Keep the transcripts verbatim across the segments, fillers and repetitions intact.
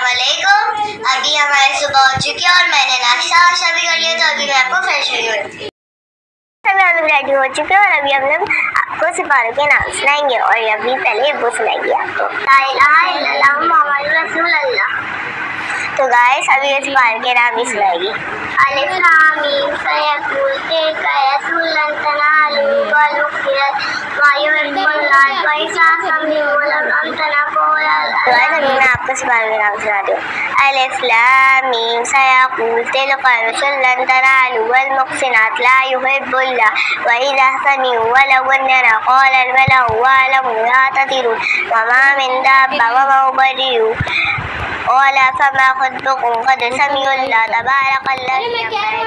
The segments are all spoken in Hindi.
अस्सलामुअलैकुम। अभी हमारी सुबह हो चुकी है और मैंने नाश्ता वाश्ता भी कर लिया, तो अभी मैं आपको फ्रेश हुई हूँ। हम लोग रेडी हो चुके हैं और अभी हम लोग आपको सिपारों के नाम सुनाएंगे और अभी पहले वो सुनाएंगे आपको ला इलाहा इल्लल्लाह मुहम्मद रसूलुल्लाह। तो गाइस अभी इस सिपारों के नाम भी सुनाएगी। अलिफ लाम मीम सयकुल तिलका रसूलन तनालु वल मुग़फ़िरत व युहिब्बुल्लाह व इसासमी वल अमतना कोला। तो गाइस अभी मैं आपको सिपारों के नाम सुनाती हूँ। अलिफ लाम मीम सयकुल तिलका रसूलन तनालु वल मुग़फ़िरत ला युहिब्बुल्लाह व इसासमी वल अमतना कोला वलहु वलहु ला तदिरुन व मा मिन दाब्बा व मा उबरिउ ओला फमा खुतबुकुम कद समीउल्लाह तबारकल्लज़ी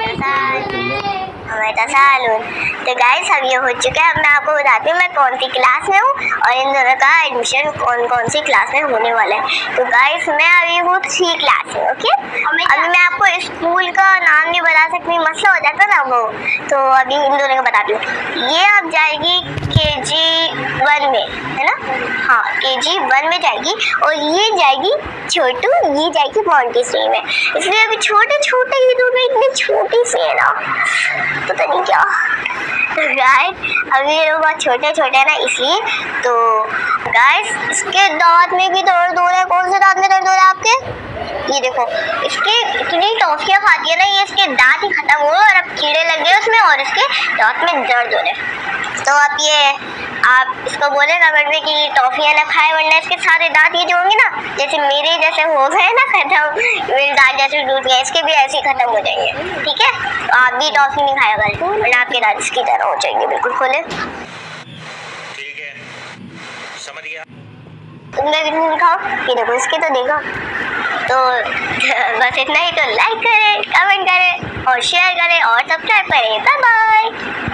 हमें तसालुन। तो गाइस अब ये हो चुका है। अब मैं आपको बताती हूँ मैं कौन सी क्लास में हूँ और इन दोनों का एडमिशन कौन कौन सी क्लास में होने वाला है। तो गाइस मैं अभी हूँ थ्री क्लास में। ओके, अभी मैं आपको स्कूल का नाम नहीं बता सकती, मसला हो जाता ना वो, तो अभी इन दोनों का बताती हूँ। ये अब जाएगी के जी वन में, है ना? हाँ, के जी वन में जाएगी और ये जाएगी छोटू, ये जाएगी मॉन्टेसरी में। इसलिए अभी छोटे छोटे ये दोनों इतने छोटी सी है ना, पता नहीं क्या। तो गाइस अभी ये लोग बहुत छोटे छोटे हैं ना, इसलिए। तो गाइस इसके दांत में भी दर्द हो रहा है। कौन से दांत में दर्द हो रहा है आपके? ये देखो, इसके इतनी टॉफियाँ खाती है ना, ये इसके दांत ही खत्म हुए और अब कीड़े लग गए उसमें और इसके दांत में दर्द हो रहे हैं। तो आप ये आप इसको बोले कमेंट में कि टॉफियाँ ना खाए, वरना इसके सारे दांत ये जो होंगे ना, जैसे मेरे जैसे हो गए ना खत्म, मेरे दांत जैसे टूट गए, इसके भी ऐसे ही खत्म हो जाएंगे। ठीक है, तो आप भी टॉफी नहीं खाया करें, वरना आपके दांत इसकी तरह हो जाएंगे बिल्कुल खोले। ठीक है, समझ गया। तुम भी दिखाओ, ये देखो इसके तो देखो। तो बस इतना ही। तो लाइक करें, कमेंट करें और शेयर करें और सब्सक्राइब करें। Bye bye.